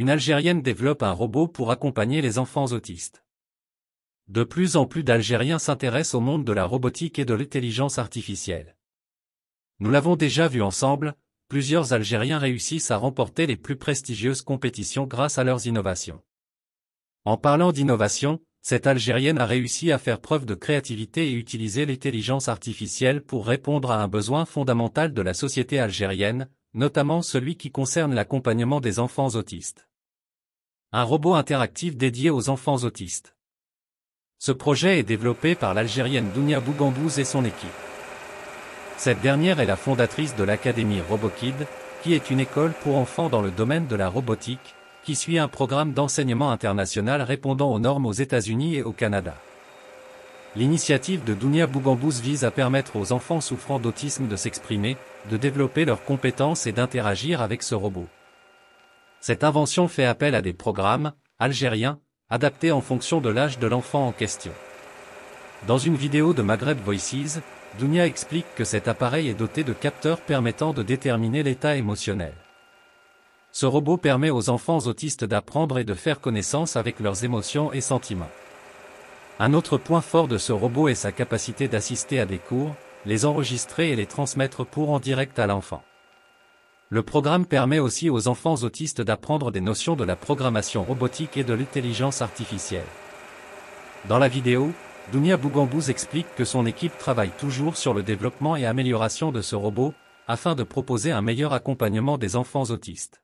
une Algérienne développe un robot pour accompagner les enfants autistes. De plus en plus d'Algériens s'intéressent au monde de la robotique et de l'intelligence artificielle. Nous l'avons déjà vu ensemble, plusieurs Algériens réussissent à remporter les plus prestigieuses compétitions grâce à leurs innovations. En parlant d'innovation, cette Algérienne a réussi à faire preuve de créativité et utiliser l'intelligence artificielle pour répondre à un besoin fondamental de la société algérienne, notamment celui qui concerne l'accompagnement des enfants autistes. Un robot interactif dédié aux enfants autistes. Ce projet est développé par l'Algérienne Dounia Bougambouz et son équipe. Cette dernière est la fondatrice de l'Académie RoboKid, qui est une école pour enfants dans le domaine de la robotique, qui suit un programme d'enseignement international répondant aux normes aux États-Unis et au Canada. L'initiative de Dounia Bougambouz vise à permettre aux enfants souffrant d'autisme de s'exprimer, de développer leurs compétences et d'interagir avec ce robot. Cette invention fait appel à des programmes algériens, adaptés en fonction de l'âge de l'enfant en question. Dans une vidéo de Maghreb Voices, Dounia explique que cet appareil est doté de capteurs permettant de déterminer l'état émotionnel. Ce robot permet aux enfants autistes d'apprendre et de faire connaissance avec leurs émotions et sentiments. Un autre point fort de ce robot est sa capacité d'assister à des cours, les enregistrer et les transmettre en direct à l'enfant. Le programme permet aussi aux enfants autistes d'apprendre des notions de la programmation robotique et de l'intelligence artificielle. Dans la vidéo, Dounia Bougambouz explique que son équipe travaille toujours sur le développement et amélioration de ce robot, afin de proposer un meilleur accompagnement des enfants autistes.